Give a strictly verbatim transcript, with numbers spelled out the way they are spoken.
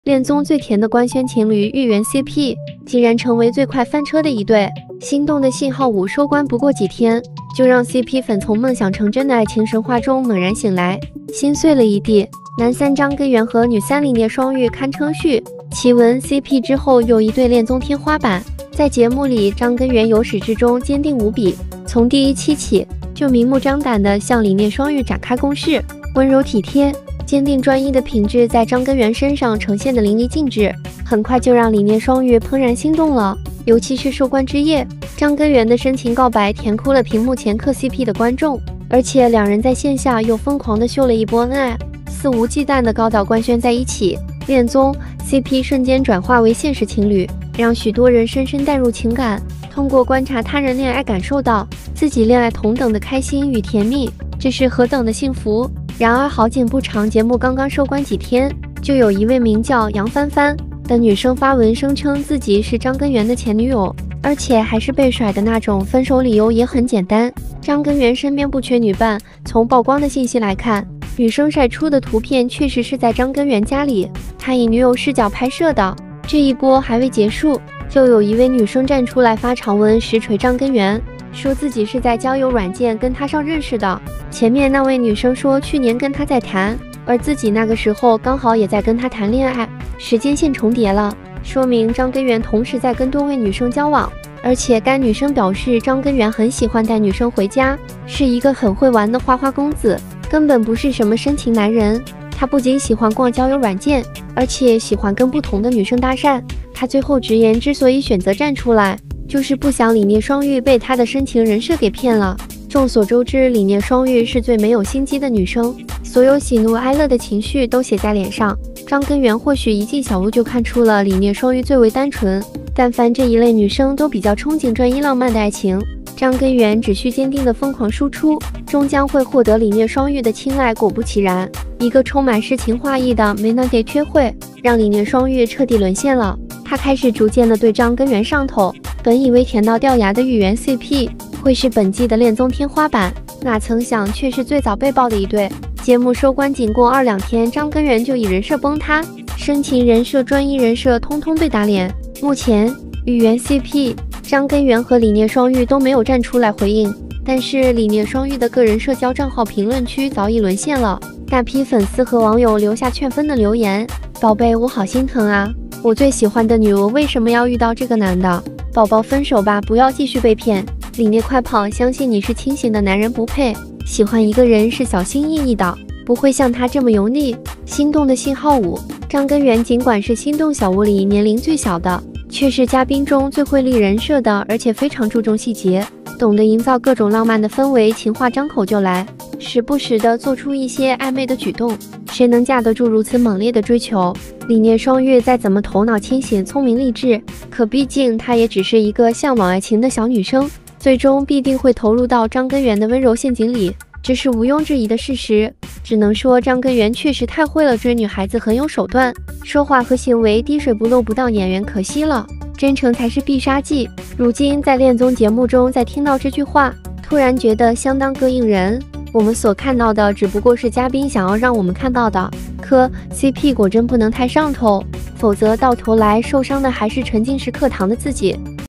恋综最甜的官宣情侣玉圆 C P 竟然成为最快翻车的一对。心动的信号五收官不过几天，就让 C P 粉从梦想成真的爱情神话中猛然醒来，心碎了一地。男三张根源和女三李聂双玉堪称续奇闻 C P 之后又一对恋综天花板。在节目里，张根源由始至终坚定无比，从第一期起就明目张胆地向李聂双玉展开攻势，温柔体贴、坚定专一的品质在张根源身上呈现得淋漓尽致，很快就让李聂双玉怦然心动了。尤其是收官之夜，张根源的深情告白甜哭了屏幕前磕 C P 的观众，而且两人在线下又疯狂地秀了一波恩爱，肆无忌惮地高调官宣在一起。恋综 C P 瞬间转化为现实情侣，让许多人深深带入情感，通过观察他人恋爱感受到自己恋爱同等的开心与甜蜜，这是何等的幸福。然而好景不长，节目刚刚收官几天，就有一位名叫杨帆帆的女生发文声称自己是张根源的前女友，而且还是被甩的那种，分手理由也很简单，张根源身边不缺女伴。从曝光的信息来看，女生晒出的图片确实是在张根源家里，他以女友视角拍摄的。这一波还未结束，就有一位女生站出来发长文实锤张根源，说自己是在交友软件跟他上认识的。前面那位女生说去年跟他在谈，而自己那个时候刚好也在跟他谈恋爱，时间线重叠了，说明张根源同时在跟多位女生交往。而且该女生表示张根源很喜欢带女生回家，是一个很会玩的花花公子，根本不是什么深情男人。他不仅喜欢逛交友软件，而且喜欢跟不同的女生搭讪。他最后直言，之所以选择站出来，就是不想李聂双玉被他的深情人设给骗了。众所周知，李聂双玉是最没有心机的女生，所有喜怒哀乐的情绪都写在脸上。张根源或许一进小屋就看出了李聂双玉最为单纯，但凡这一类女生都比较憧憬专一浪漫的爱情。张根源只需坚定的疯狂输出，终将会获得李聂双玉的青睐。果不其然，一个充满诗情画意的没能给约会，让李聂双玉彻底沦陷了。他开始逐渐的对张根源上头，本以为甜到掉牙的玉圆 C P 会是本季的恋综天花板，哪曾想却是最早被爆的一对。节目收官仅过二两天，张根源就以人设崩塌，深情人设、专一人设通通被打脸。目前玉圆 C P 张根源和李聂双玉都没有站出来回应，但是李聂双玉的个人社交账号评论区早已沦陷了，大批粉丝和网友留下劝分的留言：宝贝，我好心疼啊，我最喜欢的女儿为什么要遇到这个男的？宝宝分手吧，不要继续被骗。李聂快跑，相信你是清醒的男人不配，喜欢一个人是小心翼翼的，不会像他这么油腻。心动的信号五，张根源尽管是心动小屋里年龄最小的，却是嘉宾中最会立人设的，而且非常注重细节，懂得营造各种浪漫的氛围，情话张口就来，时不时的做出一些暧昧的举动。谁能架得住如此猛烈的追求？李聂双玉再怎么头脑清醒、聪明励志，可毕竟她也只是一个向往爱情的小女生，最终必定会投入到张根源的温柔陷阱里，这是毋庸置疑的事实。只能说张根源确实太会了，追女孩子很有手段，说话和行为滴水不漏，不当演员可惜了，真诚才是必杀技。如今在恋综节目中再听到这句话，突然觉得相当膈应人。我们所看到的只不过是嘉宾想要让我们看到的，可 C P 果真不能太上头，否则到头来受伤的还是沉浸式课堂的自己。